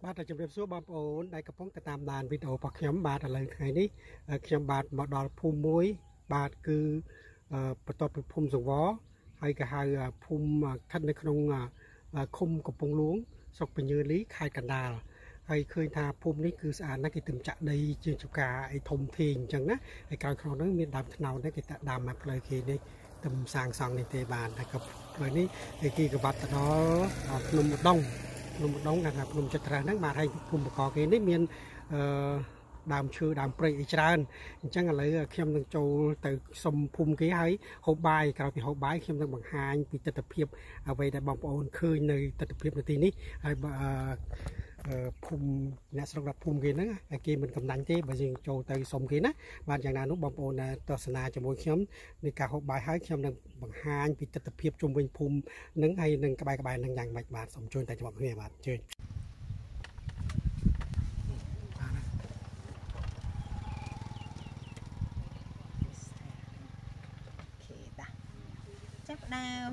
បាទតែជំរាបសួរបងប្អូនដែលកំពុងតាមដានវីដេអូរបស់ខ្ញុំបាទឥឡូវថ្ងៃនេះខ្ញុំបាទមកដល់ភូមិមួយបាទគឺបន្ទាប់ពីភូមិសង្វរហើយក៏ហៅភូមិស្ថិតនៅក្នុងឃុំកំពង់ហ្លួងស្រុកពញាលីខេត្តកណ្ដាលហើយឃើញថាភូមិនេះគឺស្អាតណាស់គេទឹមចាក់ដីជាចង្ការអីធំធេងអញ្ចឹងណាហើយក្រោយក្នុងនោះមានដើមត្នោតគេដាក់ដាំមកផ្លូវគេនេះទឹមសាងសង់នេះទេបាទហើយក៏ផ្លូវនេះគេក៏បាត់ទៅដល់ភ្នំម្ដងគេថាភ្នំចិត្តត្រាស់ហ្នឹងបាទហើយភូមិបកគេនេះមានដើមឈើដើមព្រៃអីច្រើនអញ្ចឹងឥឡូវខ្ញុំនឹងចូលទៅសុំភូមិគេហើយហូបបាយក្រោយពីហូបបាយខ្ញុំនឹងបង្ហាញពីទស្សនវិជ្ជាអ្វីដែលបងប្អូនឃើញនៅទស្សនវិជ្ជានៅទីនេះហើយភូមិអ្នកស្រុកភូមិគេហ្នឹងគេមិនកំណាញ់ទេបើយើងចូលទៅសុំគេណាបាទយ៉ាងណានោះបងប្អូនទស្សនាជាមួយខ្ញុំនៃការហូបបាយហើយខ្ញុំនឹងបង្ហាញពីទស្សនវិជ្ជាជុំវិញភូមិហ្នឹងហើយនឹងក្បែរនឹងយ៉ាងម៉េចបាទសូមជួយតែចំអកគ្នាបាទជឿចាប់ដើម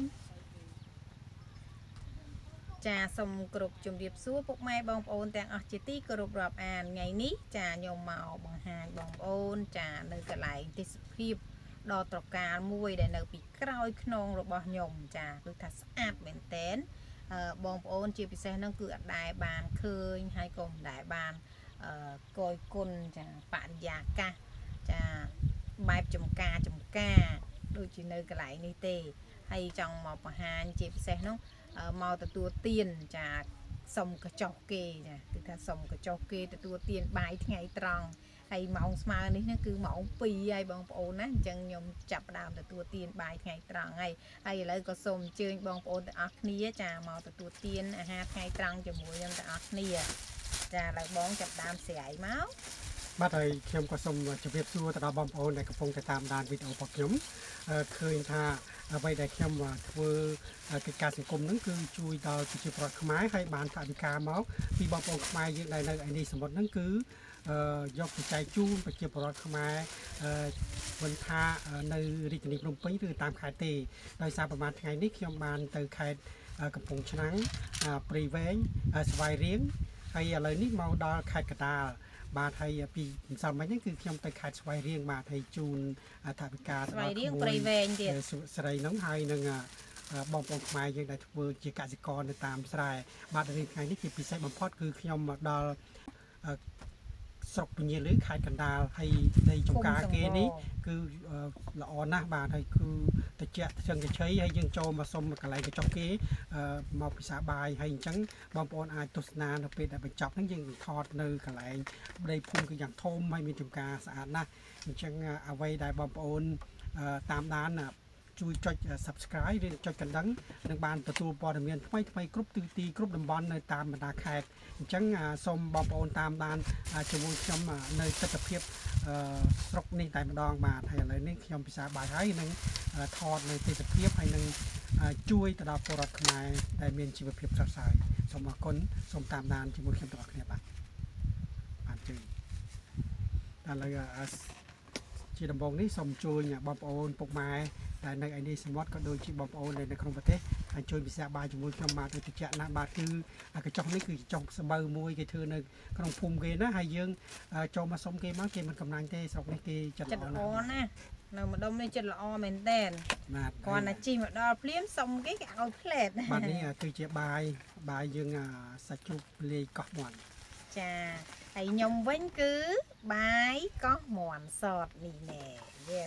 ចាសូមគោរពជំរាបសួរពុកម៉ែបងប្អូនទាំងអស់ជាទីគោរពរាប់អានថ្ងៃនេះចាខ្ញុំមកបង្ហាញបងប្អូនចានៅកន្លែងទេសភាពដ៏ត្រកាលមួយដែលនៅពីក្រោយខ្នងរបស់ខ្ញុំចាគឺថាស្អាតមែនតែនបងប្អូនជាពិសេសហ្នឹងគឺអត់ដែលបានឃើញហើយក៏មិនដែលបានកយគុណចាបរិយាកាសចាបែបចំការដូចជានៅកន្លែងនេះទេហើយចង់មកបង្ហាញជាពិសេសនោះមកទទួលទានចាសុំកញ្ចុះគេចាគឺថាសុំកញ្ចុះគេទទួលទានបាយថ្ងៃត្រង់ហើយម៉ោងស្មើនេះគឺម៉ោង2ហើយបងប្អូនណាអញ្ចឹងខ្ញុំចាប់ផ្ដើមទទួលទានបាយថ្ងៃត្រង់ហើយឥឡូវក៏សូមអញ្ជើញបងប្អូនទាំងអស់គ្នាចាមកទទួលទានអាហារថ្ងៃត្រង់ជាមួយខ្ញុំទាំងអស់គ្នាចាឥឡូវបងចាប់ផ្ដើមស្រាយមកបាទហើយខ្ញុំក៏សូមជម្រាបសួរទៅដល់បងប្អូនដែលកំពុងតែតាមដានវីដេអូរបស់ខ្ញុំឃើញថាអ្វីដែលខ្ញុំធ្វើកិច្ចការសង្គមហ្នឹងគឺជួយដល់ប្រជាពលរដ្ឋខ្មែរហើយបានថវិកាមកពីបងប្អូនខ្មែរយើងដែលនៅឯនេះសមុទ្រហ្នឹងគឺយកទៅចែកជូនប្រជាពលរដ្ឋខ្មែរមិនថានៅរាជធានីភ្នំពេញឬតាមខេត្តទេដោយសារប្រហែលថ្ងៃនេះខ្ញុំបានទៅខេត្តកំពង់ឆ្នាំងព្រៃវែងស្វាយរៀងហើយឥឡូវនេះមកដល់ខេត្តកណ្ដាលបាទហើយពីម្សិលមិញហ្នឹងគឺខ្ញុំទៅខេត្តស្វាយរៀងបាទហើយជូនថវិកាទៅដល់ព្រៃវែងទៀតស្រីហ្នឹងហើយនឹងបងប្អូនខ្មែរយើងដែលធ្វើជាកសិករនៅតាមស្រែបាទនៅថ្ងៃនេះជាពិសេសបំផុតគឺខ្ញុំមកដល់ស្រុកពញាលឺខេត្តកណ្ដាលហើយដីចំការគេនេះគឺល្អណាស់បាទហើយគឺតិចចឹងកញ្ឆៃហើយយើងចូលមកសុំកន្លែងកញ្ចុះគេមកពិសាបាយហើយអញ្ចឹងបងប្អូនអាចទស្សនានៅពេលដែលបញ្ចប់ហ្នឹងយើងថតនៅកន្លែងដីភូមិគឺយ៉ាងធំហើយមានចំការស្អាតណាស់អញ្ចឹងអ្វីដែលបងប្អូនតាមដានជួយចុច Subscribe ឬចុចកណ្ដឹងនឹងបានទទួលព័ត៌មានថ្មីគ្រប់ទិសទីគ្រប់តំបន់នៅតាមបណ្ដាខេត្តអញ្ចឹងសូមបងប្អូនតាមដានជាមួយខ្ញុំនៅទស្សនវិជ្ជាស្រុកនេះតែម្ដងបាទហើយឥឡូវនេះខ្ញុំពិសាបាយហើយនឹងថតនៅទេសភាពហើយនឹងជួយទៅដល់ពលរដ្ឋខ្មែរដែលមានជីវភាពស្រស់ស្រាយសូមអរគុណសូមតាមដានជាមួយខ្ញុំទាំងអស់គ្នាបាទជឿឥឡូវជាដំបូងនេះសូមជួយបងប្អូនពុកម៉ែដែលនៅឯនេះសមុទ្រក៏ដូចជាបងប្អូនដែលនៅក្នុងប្រទេសហើយជួយពិសាបាយជាមួយខ្ញុំបាទទៅតិចណាស់បាទគឺកញ្ចុះនេះគឺកញ្ចុះស្បូវមួយគេធ្វើនៅក្នុងភូមិគេណាហើយយើងចូលមកសុំគេមកគេមិនកំណាញ់ទេស្រុកនេះគេចិត្តល្អណាស់នៅម្ដុំនេះចិត្តល្អមែនតែនបាទគាត់តែជីមកដល់ភ្លាមសុំគេឲ្យផ្លែតបាទនេះគឺជាបាយយើងសាច់ជ្រូកលាយកោះមាន់ចាហើយខ្ញុំវិញគឺបាយកោះមាន់សតនេះណែ yes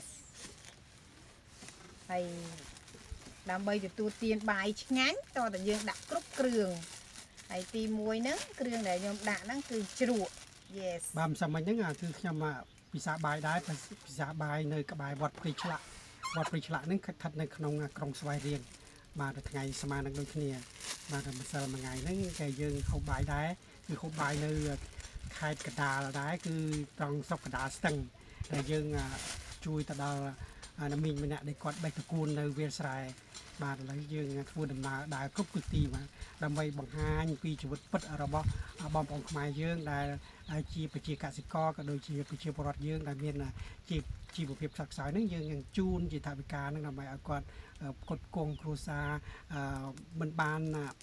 ហើយដើម្បីទទួលទានបាយឆ្ងាញ់តើតែយើងដាក់គ្រប់គ្រឿងហើយទី1ហ្នឹងគ្រឿងដែលខ្ញុំដាក់ហ្នឹងគឺជ្រក់ yes បាទមិនសមមិញហ្នឹងគឺខ្ញុំពិសាបាយដែរពិសាបាយនៅក្បែរវត្តព្រៃឆ្លាក់ហ្នឹងស្ថិតនៅក្នុងក្រុងស្វាយរៀងបាទថ្ងៃស្មើនឹងដូចគ្នាបាទម្សិលមួយថ្ងៃហ្នឹងគេយើងហូបបាយដែរគឺហូបបាយនៅខេត្តកណ្ដាលដែរគឺត្រង់ស្រុកកណ្ដាលស្ទឹងដែលយើងជួយទៅដល់ណាមីងម្នាក់ដែលគាត់បេះតកូននៅវាលស្រែបាទឥឡូវយើងធ្វើដំណើរដើរគ្រប់ទិសទីបាទដើម្បីបង្ហាញពីជីវិតពិតរបស់បងប្អូនខ្មែរយើងដែលជាប្រជាកសិករក៏ដូចជាប្រជាពលរដ្ឋយើងដែលមានជីវភាពខ្សត់ខ្សោយហ្នឹងយើងជូនជាថវិកាហ្នឹងដើម្បីឲ្យគាត់ផ្គត់ផ្គង់គ្រួសារមិនបាន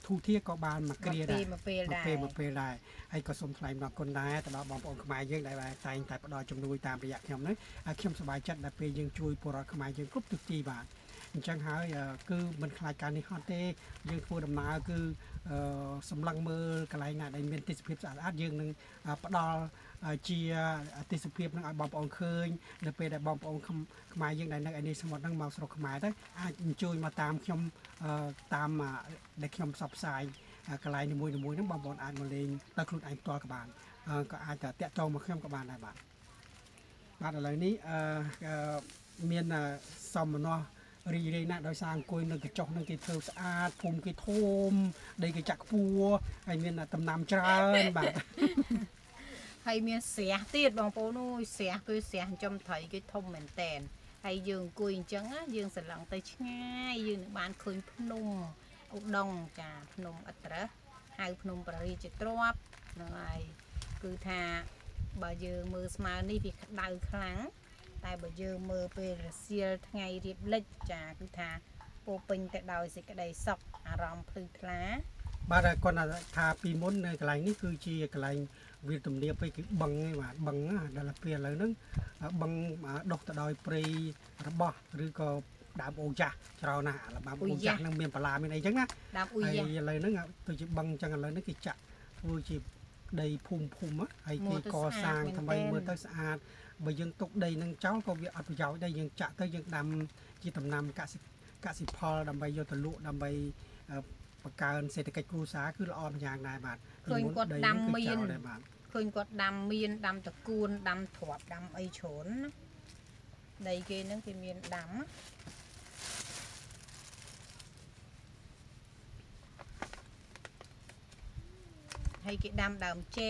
ทูเทียก็บานมาเกลียได้มาเปลได้ให้ก็สมทลายมาคนได้แต่เราบางองค์ขมายยังได้แต่แต่ปดอยจำนวนตามระยะยมนั้นเข้มสบายจัดได้ไปยังช่วยปรขมายยังครบทุกทีบาทจังหาคือมันคลายการในฮอตเต้ยังพูดดำนาคือสำลังมือกลายงานในเมียนติสเพียบสะอาดยังหนึ่งปดอเจียติสเพียบนั่งบอมองเคยในไปได้บอมองขมายยังได้นักอันนี้สมบัตินั่งเมาสระขมายได้ช่วยมาตามเข้มตามได้เข้มสับสายกลายในมวยนั่งบอมอ่านมาเลงตะครุดอ่านตัวกับบานก็อาจจะแตะจองมาเข้มกับบานได้บานอะไรนี้เมียนซอมเนาะรีเรนะโดยสร้างกุยนึงกระจกนึงกี่เธอสะอาดภูมิกี่โทมได้กี่จักปัวไอเมียนตำนำเจริญแบบให้เมียเสียตีดบางโปนู้ยเสียคือเสียจมถอยกี่ทมเหมือนแตนให้ยืงกุยจังอ่ะยืงสลังเตยง่ายยืงบ้านคืนพนุ่มอุดงจ่าพนุ่มอัตระให้พนุ่มปริจิตรวบหน่อยคือทาบ่ยืงมือสมานี่พี่ดาวครั้งแต่บ่ยืมมือไปเสียไงเรียบเล็กจ่าคือทาโปปิงแต่ดาวสิกระไดซอกอารมณ์พลือคล้าบาร์ก่อนทาปีมุนในกลายนี่คือจีกลายวิตมเดียไปคือบังไงว่าบังดาลเปียเลยนึงบังดอกตะดอยปรีระบหรือก็ดาบโอจ่าเราหน้าละบาบโอจ่านั่งเมียนปลาไม่ไหนจังนะไอ้อะไรนึงตัวจีบังจังอะไรนึงคือจะตัวจีđầy phùm á hay cái cò sangทำไมเมื่อตั้งสะอาดbởi dân tục đầy nâng cháu có việc ở cháu đây dân chạ tới dân đầm chỉ tầm năm cả sĩ Paul đầm bay vô tận lụa đầm bayประการเศรษฐกิจครูสาคือละออนอย่างนายบาทเคยกดดำมีนเคยกดดำมีนดำตะกูลดำถวบดำไอโฉนใดเกนั่นคือมีนดำให้กิดำดำเจ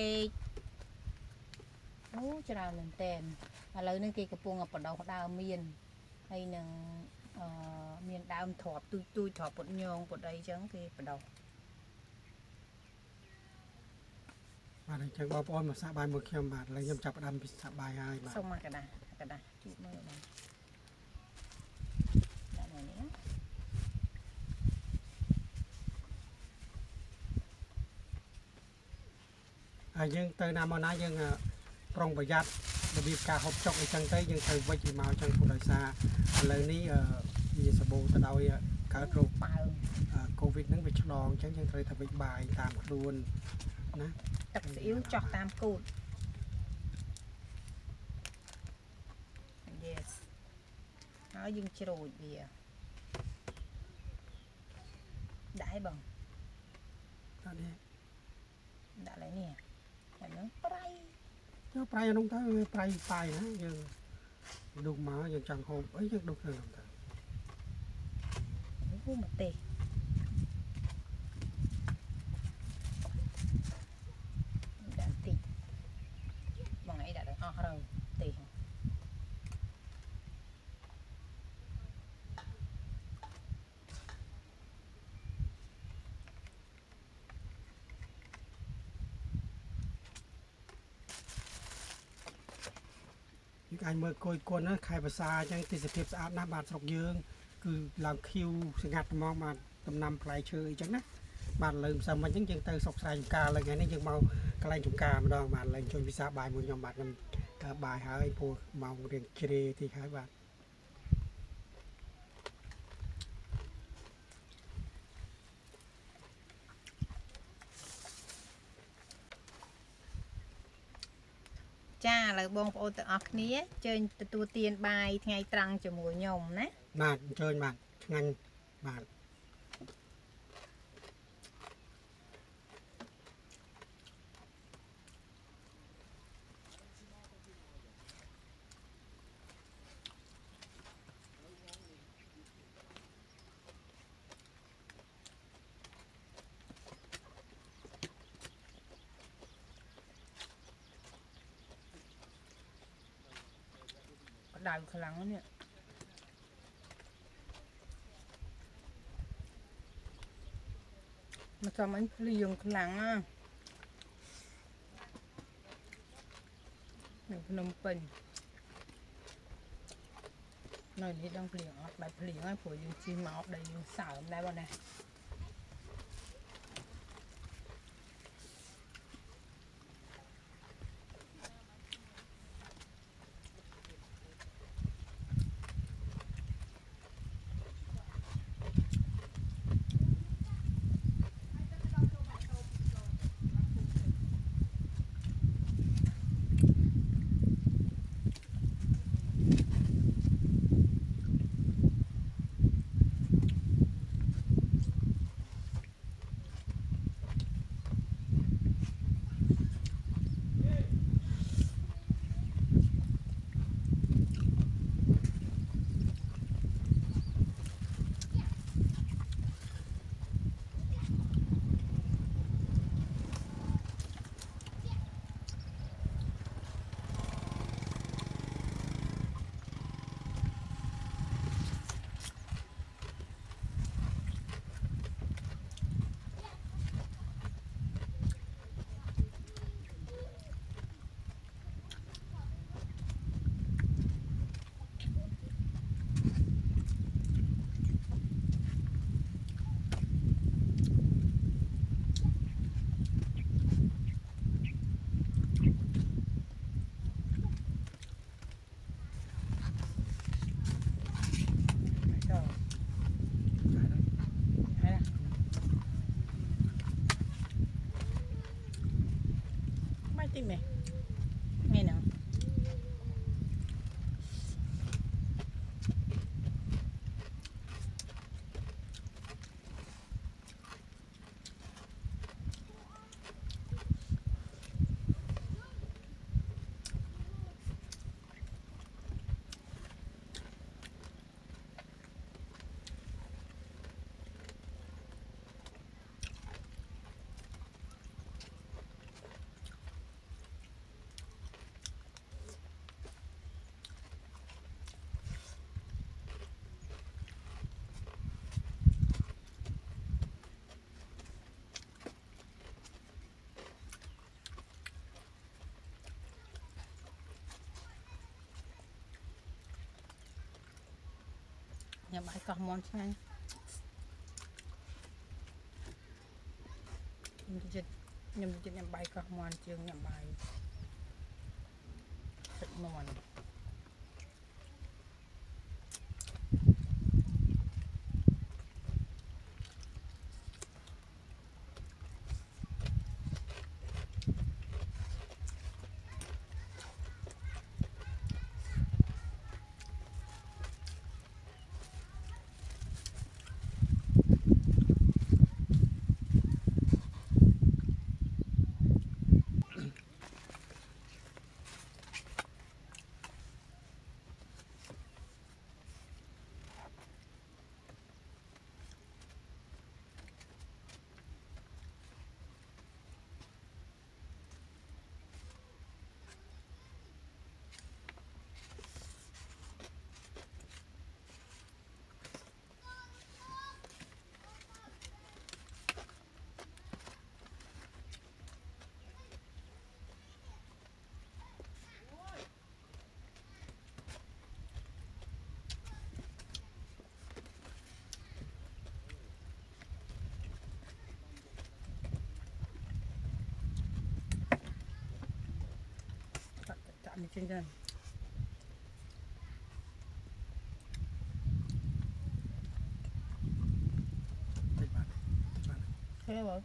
โอ้จะดาวหนึ่งเต็มอะไรนั่นคือกระปุกกับปลดาวมีนให้หนึ่งมีนดำถวบตุยถวบปดยองปดใดจังคือปลดาวบาทจังบอปอนมาสบายมือเขียมบาทอะไรยังจับดำพิสบายให้บาทส่งมากระดาษจุดมือมันได้ไหนยังเตยนามอนะยังปรองประหยัดระเบียบการหอบจกในจังเตยยังเตยไว้จีมาจังผู้โดยสารอะไรนี้มีสบู่ตะดอยการโรคโควิดนั้นไปฉลองจังยังเตยทำไปบ่ายตามครูนนะตักสิวจอกตามกูด yes เอายิงโจรเบียได้บ้างตอนนี้ได้อะไรเนี่ยแบบนั้นไปน้องตาไปนะยังดูมายังจังโฮมยังดูเลยน้องตาโอ้มาเตะดันตีบางไอ้ดันอ๋อเราเตะยังไงเมื่อโกยกวนนะใครภาษาจังติดสเปียบสะอาดหน้าบาดสกยืงคือเราคิวสงัดมองมาตำนำปลายเชยจังนะบาดลืมสมัยยังเตยสกใส่กาอะไรไงนี่ยังเมากลายจุกามาดองบาดเลยจนพิซซ่าบายมือยอมบาดน้ำบายหาไอ้พวกเมาเรียนเจเรที่ขายบาดจ้าเลยบองโอตออกนี้เจอตัวเตียนใบไงตรังจมูกยมนะบาดเจอบาดงันบาดดาวขลังเนี่ยมาทำมันเลี้ยงขลังอ่ะหนึ่งพนมเป็นหน่อยนี้ต้องเปลี่ยนออกแบบเปลี่ยนให้ผัวยังชีมาออกได้ยังสาวได้บ้างนะ tí mẹ nghe nào nhà bài cỏ mòn ngay nhầm chết nhầm bài cỏ mòn trường nhầm bài thật mòn chạm trên đây thế rồi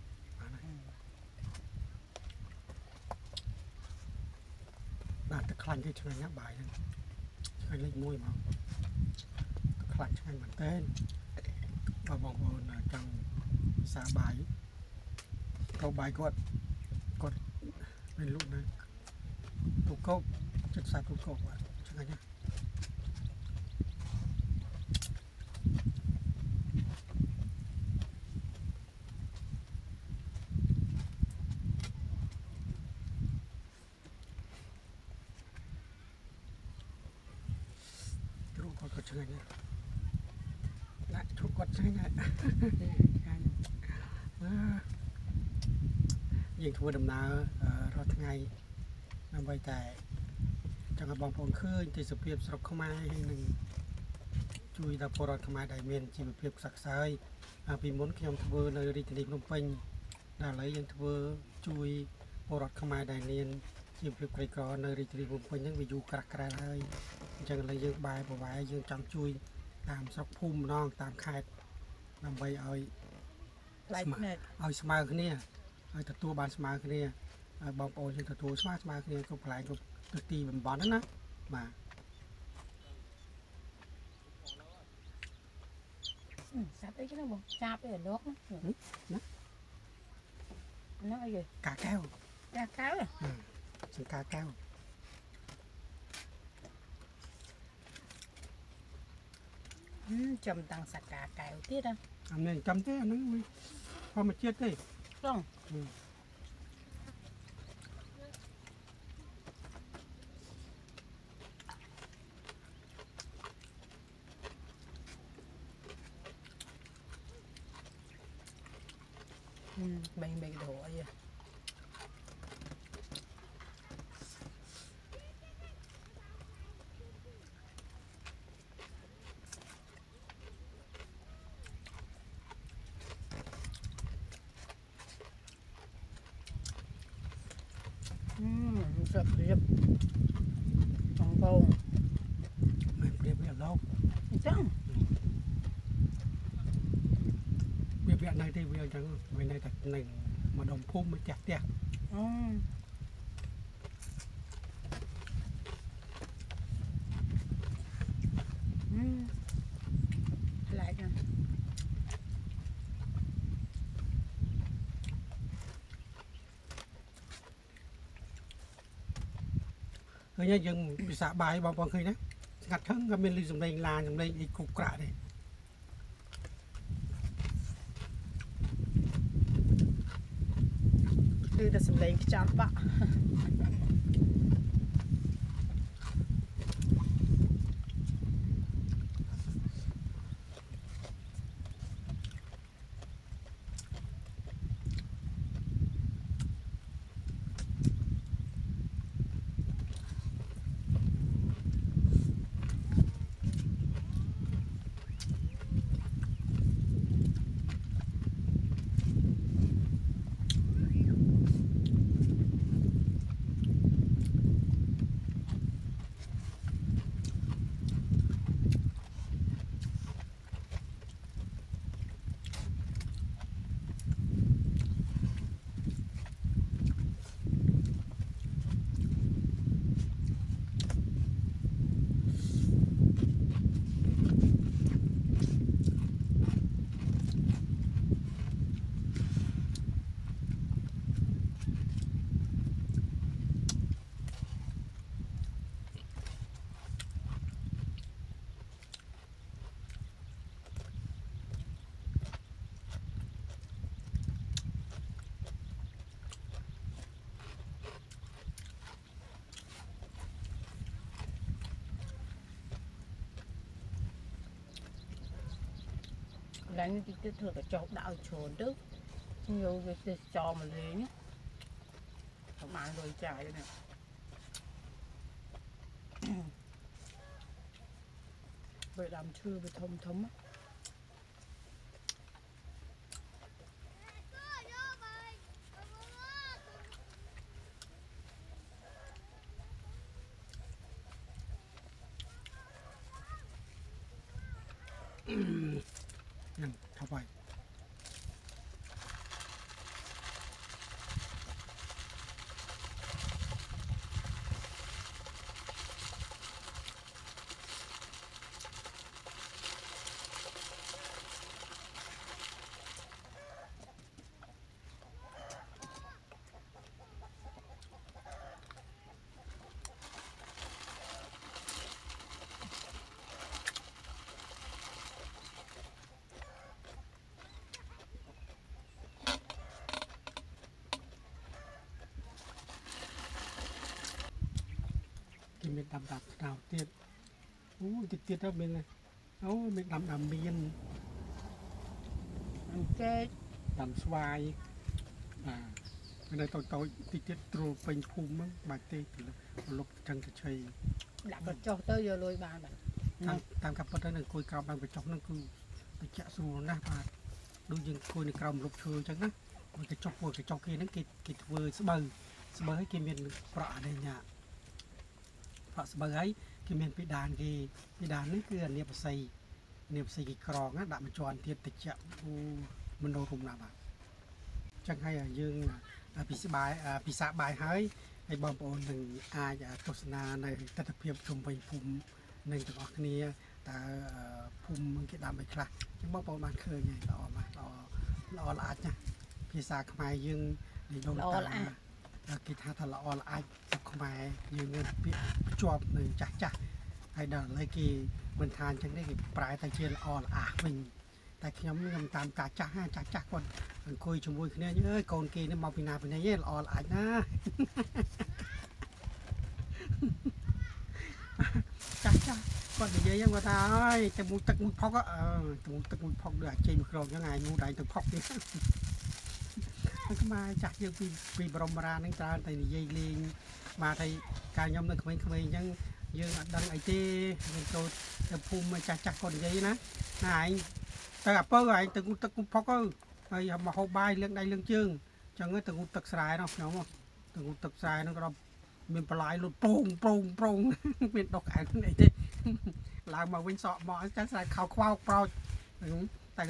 bạnตะคลันที่ช่วยนักบ่ายช่วยเล่นมวยมาตะคลันช่วยเหมือนเต้นก็บอกว่าจังสาบายเขาบายกดเป็นลูกนะถูกเขาจุดสาถูกเขาว่าใช่ไหมเนี่ยก็เชื่อเนี่ยและทุกคนใช่ไหมยิงทัวร์ดำน้ำรอทั้งไงนำไปแต่จังหวัดบางปอนขึ้นที่สเปียบสระเข้ามาให้หนึ่งช่วยตาพอรอดเข้ามาได้เมียนจีบเปียบสักไซปีม้วนขยมทัวร์ในริทนิพนมเปญได้เลยยังทัวร์ช่วยพอรอดเข้ามาได้เนียนจีบเปียบไกลกรในริทนิพนมเปญยังไปอยู่กระกระเลยจังเลยยังใบบ่ใบยังจำช่วยตามสักพุ่มน้องตามคายนำไปเอาสมาร์ทเนี่ยเอาตัวบานสมาร์ทเนี่ยบอมโอยังตัวสมาร์ทเนี่ยก็พลายก็ตีแบบบอลนั่นนะมาจับได้chứ nó bôngจับได้ở đó nó cái gì cá keo à sừng cá keo chầm tăng sạc cá keo tiết à anh này chấm thế nó không mà chết đi không mình đổ vậy sập riệp bằng bầu mình riệp lâu chắc việc này thì bây giờ chẳng người này thật này mà đồng phun mới chặt chặt ឃើញយើងពិសាបាយបងប្អូនឃើញណាស្ងាត់ថឹងក៏មានលឺសំឡេងឡានសំឡេងអីគប់ក្រាក់ដែរគឺតែសំឡេងខ្ចប់បាក់ឡើងទីទៅធ្វើកញ្ចក់ដាក់ឲ្យជ្រុលទៅយកវាទៅចោលមកលេងប្រហែលលុយចាយនេះបើដាំឈើវាធំធំហ្នឹងថប់ហើយគេមានដាំស្តៅទៀតអូទៀតទៅមានអូមានដាំមានចេកដាំស្វាយបាទនៅតូចទៀតត្រួលពេញភូមិហ្នឹងបាច់ទេលុបចឹងទៅឆៃដាក់កញ្ចុះទៅយកលុយបានបាទតាមកាប់ពិតទៅនឹងគួយក្រោមបានកញ្ចុះហ្នឹងគឺតិចស្រួលណាស់បាទដូចយើងគួយនៅក្រោមលុបឈើអញ្ចឹងណាកញ្ចុះគេហ្នឹងគេធ្វើស្បូវឲ្យគេមានប្រក់នេះញ៉ាប្រក់ស្បូវឲ្យគេមានពីដាននេះគឺអានីបស័យគេក្រងណាដាក់មួយជាន់ទៀតតិចមនោរម្យណាស់បាទចឹងហើយយើងពិសាបាយហើយបងប្អូននឹងអាចទស្សនានៅទស្សនវិជ្ជាជុំវិញភូមិនឹងទាំងអស់គ្នាតើភូមិគេដាំឲ្យខ្លះចឹងបងប្អូនបានឃើញហើយល្អណាស់ល្អល្អអាចណាភាសាខ្មែរយើងនិយាយដល់តាគេថាល្អល្អអាចខ្មែរយើងមានពាក្យភ្ជាប់នឹងចាស់ហើយដល់ឥឡូវគេមិនថាអញ្ចឹងទេគេប្រែតែជាល្អល្អវិញតែខ្ញុំតាមការចាស់គាត់អង្គុយជាមួយគ្នាអើយកូនគេនេះមកពីណាពីណីល្អល្អអាចណាចាស់គាត់និយាយហ្នឹងគាត់ថាអើយទៅមួយទឹកមួយផុកទឹកមួយផុកដូចអាចេញមួយក្រោកហ្នឹងឯងមួយដៃទៅផុកទៀតខ្មែរចាស់យើងពីបរមរាហ្នឹងច្រើនតែនិយាយលេងបាទហើយការខ្ញុំនៅក្មេងៗអញ្ចឹងយើងអត់ដឹងអីទេយើងចូលទៅភូមិចាស់គាត់និយាយណាឯងទៅអាពៅឯងទៅទឹកផុកហើយមកហូបបាយលើកដៃលើកជើងអញ្ចឹងទៅទឹកស្រែនោះខ្ញុំទៅទឹកស្រែនោះក៏មានបន្លាយលុតប្រងមានដុកអែនអីទេឡើងមកវិញសក់មកចាស់ស្រែខោខ្វោកប្រោចតែ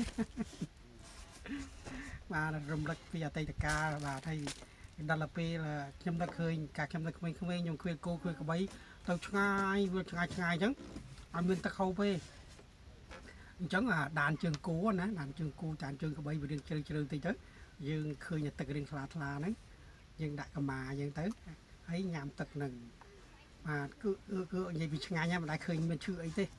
បាទរំលឹកពីអតីតកាលបាទហើយដល់ទៅពេលខ្ញុំនឹកឃើញការខ្ញុំនៅក្មេងៗខ្ញុំឃើញគោឃើញក្បីទៅឆ្ងាយវាឆ្ងាយអញ្ចឹងអត់មានទឹកហូបទេអញ្ចឹងដានជើងគោណាដានជើងគោដានជើងក្បីវារៀងជ្រៅតិចទៅយើងឃើញទឹករៀងថ្លាហ្នឹងយើងដាក់កម្មាយើងទៅហើយញ៉ាំទឹកនឹង cứ như bị ngay nha mà đại khơi mình chưa ấy thế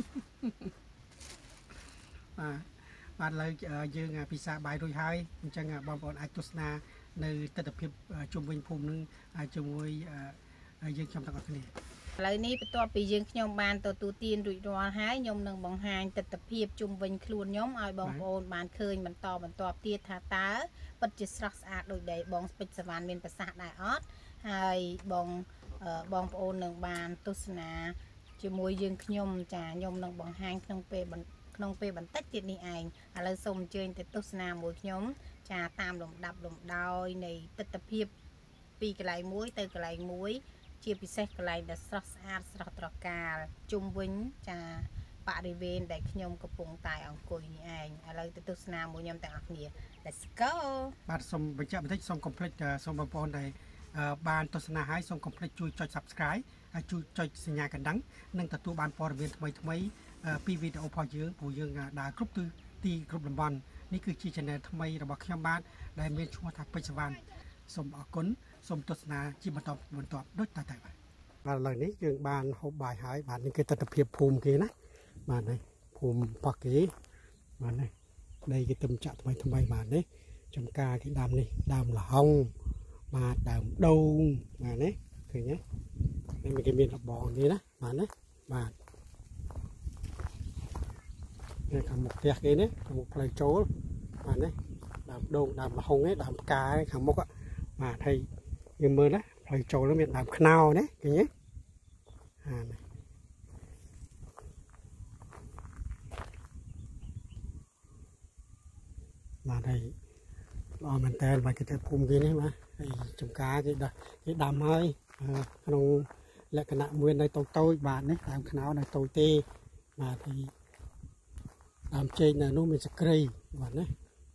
bạn lời dương pizza bài rồi hai chẳng bom bồn ai tosna nơi tất tập hiệp chung bình phùm nâng chung ngôi dương trong tất cả này lời ní bắt đầu bị dương nhom bàn tổ tu tiên rủi ro hái nhom nâng bằng hàng tất tập hiệp chung bình khuôn nhóm ai bom bồn bàn khơi mình to tiết thả tá bất chỉ sắc sạch đôi đầy bong bịch svan miềnภาษาđại ót hai bong bong bồn nâng bàn tosna chỉ mùi dương nhom trà nhom nâng bằng hàng nâng pe bằng nông pe bản tách tiệt này ảnh, lời sông chơi từ tốt na mũi nhóm trà tam đồng đập đồng đôi này tất tập hiệp pi cái lại muối từ cái lại muối chia pi xe cái lại là sọt sọt cà chung vinh trà bạ đi về để nhóm có bùng tài ở cùi này ảnh, lời từ tốt na mũi nhóm tại học nghề let's go bạn xong bây giờ mình thích xong complete xong bom bồn này bạn tốt na hái xong complete chui cho subscribe chui cho sinh nhà cần đắng nâng tập tu bạn phò viên thayពីវីដេអូរបស់យើងព្រោះយើងដើរគ្រប់ទីគ្រប់តំបន់នេះគឺជា channel ថ្មីរបស់ខ្ញុំបាទដែលមានឈ្មោះថាពេជ្រសវណ្ណសូមអរគុណសូមទស្សនាជាបន្តដូចតទៅបាទឥឡូវនេះយើងបានហូបបាយហើយបាទនេះគឺទស្សនវិជ្ជាភូមិគេណាបាទនេះភូមិប៉ោះគេបាទនេះដីគេទំចាក់ថ្មីបាទនេះចំការគេដាំនេះដើមលហុងបាទដើមដូងបាទនេះឃើញទេនេះគេមានរបងនេះណាបាទនេះបាទនេះខាងមុខផ្ទះគេនេះខាងមុខផ្លូវចូលបាទនេះដើមដូងដើមលហុងឯដើមផ្កាឯខាងមុខបាទហើយយើងមើលណាផ្លូវចូលនោះមានដើមខ្នោណាឃើញទេនេះបាទហើយល្អមែនតើបាទគេទៅភូមិគេនេះបាទហើយចំការគេដាំហើយក្នុងលក្ខណៈមួយនៅតូចបាទនេះដើមខ្នោនៅតូចទេបាទហើយដើមចេកនៅនោះមានសក្រីបាទណា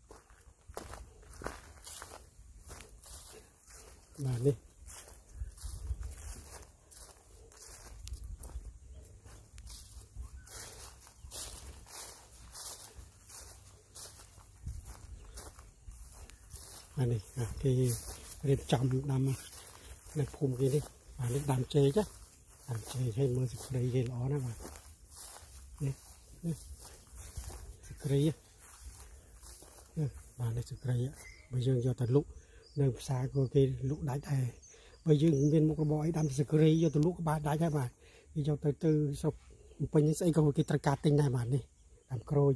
បាទនេះបាទនេះគេរៀបចំដាំនៅភូមិគេនេះបាទនេះដើមចេកណាដើមចេកឲ្យមើលសក្រីគេល្អណាស់បាទនេះក្រីបាទនេះសក្រីបើយើងយកទៅលុកនៅផ្សារក៏គេលុកដាច់ដែរបើយើងមានមុខរបរអីដាំសក្រីយកទៅលុកក៏បានដាច់ដែរបាទគេយកទៅស្រុកពេញស្អីក៏គេត្រូវការទិញដែរបាទនេះដាំក្រូច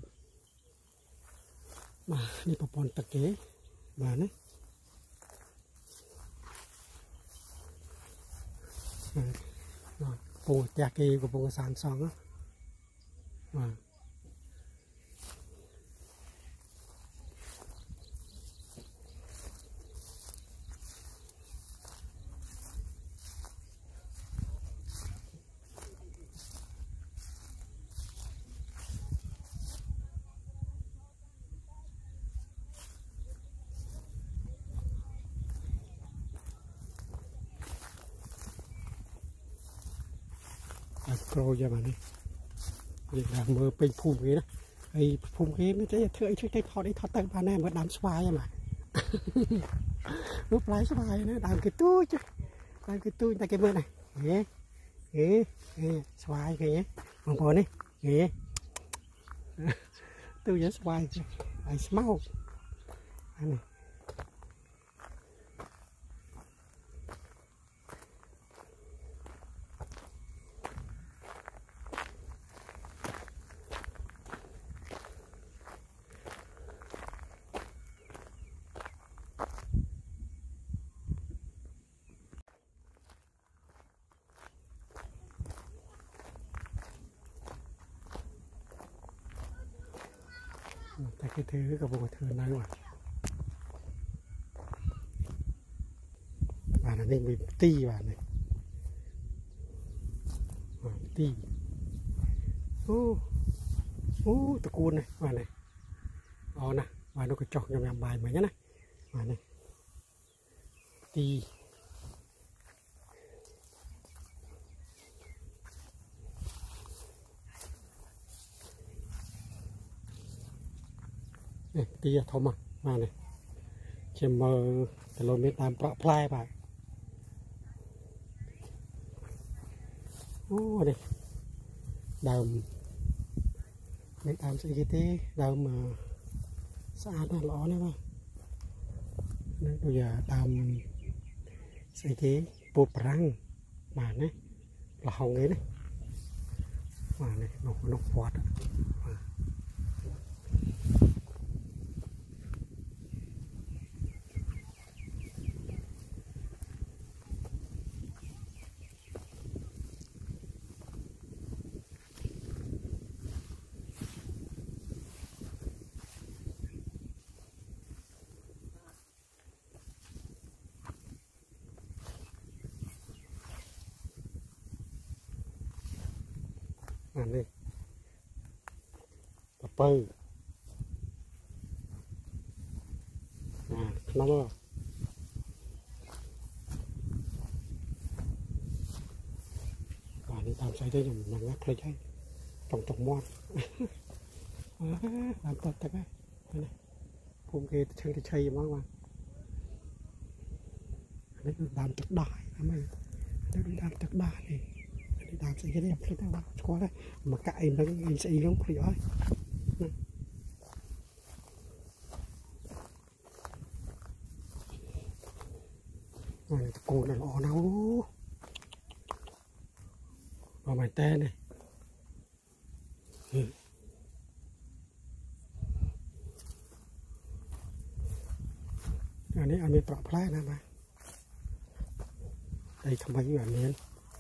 បាទនេះប្រព័ន្ធទឹកគេបាទនេះពងផ្ទះគេកំពុងសាងសង់បាទក្រូចយ៉ាងនេះនិយាយថាមើលពេញភូមិគេណាហើយភូមិគេមិនចេះធ្វើអីជួយគេថតអីថតទៅបានដែរមើលដើមស្វាយហ្នឹងបាទនោះផ្លែស្វាយណាដើមគេទូចតែគេមើលនេះស្វាយគេបងប្អូននេះទូចស្វាយហើយស្មោកអានេះតែគេធ្វើក៏បងធ្វើនៅបាទនេះវាទីបាទនេះទីអូតកូននេះបាទនេះអូណាបាទនោះក៏ចុះខ្ញុំញ៉ាំបាយមិញណាបាទនេះទីទីធំបាទនេះជាមើលគីឡូម៉ែត្រតាមប្រក់ផ្លែបាទ ô đây đầm mấy đầm sẽ thế đầm mà xa nó lõ đấy mà bây giờ đầm sẽ thế bột răng mà này là hồng ấy đấy mà này nó quạt này tập bơ nó và đi làm sao đây là ngắt lấy cháy trồng moan làm tốt thật đấy này phun kia chân cái chay mà đấy làm thật đại lắm này làm thật đại này làm sẽ cái đẹp lên đâu quá đấy mà cãi nó mình sẽ giống phải rồi này cô là lọ nấu vào mày tên này anh ấy ăn trọ plei nè mà đây không phải bạn miền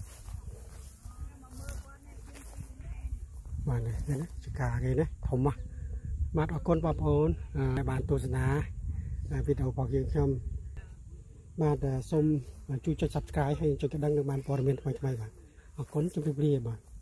mà này đấy chỉ cả cái đấy không mà mát ở con bắp ôn bàn tu sân á video bọc dương trong bạn xôm chú cho subscribe hay cho cái đăng được bànព័ត៌មានថ្មីៗបាទអរគុណជម្រាបលាបាទ